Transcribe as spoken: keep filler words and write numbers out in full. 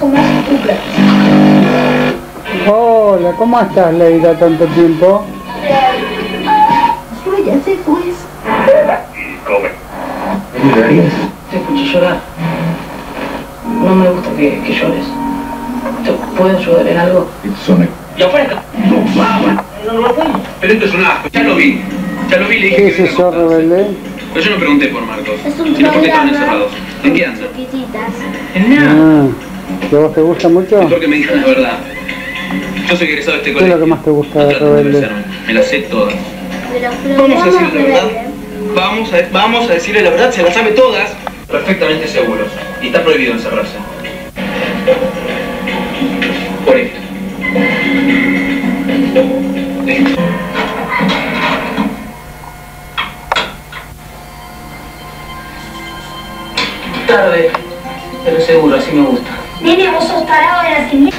comer azúcar. Hola, ¿cómo estás, Leila, tanto tiempo? Váyase pues. Come. Te escuché llorar. No me gusta que, que llores. ¿Te puedo ayudar en algo? ¡Y afuera! No, no, no, no. Pero esto es un asco, ya lo vi. Ya lo vi, le dije ¿Qué que es venga a eso, acostarse. Rebelde? Pero yo no pregunté por Marcos. Es un Sino porque estaban programa. encerrados. ¿En qué andan? Chiquititas. En nada. Ah, ¿que a vos te gusta mucho? Mejor que me digan la verdad. Yo soy egresado de este ¿Qué es colegio. lo que más te gusta No de trato de Rebelde? convencerme. Me las sé todas. De los Vamos a programas decirle la verdad. rebeldes. Vamos a, vamos a decirle la verdad, se las sabe todas. Perfectamente seguros. Y está prohibido encerrarse. Por esto. Esto. Tarde, pero seguro, así me gusta. Nene, vos sos tarado de la señal.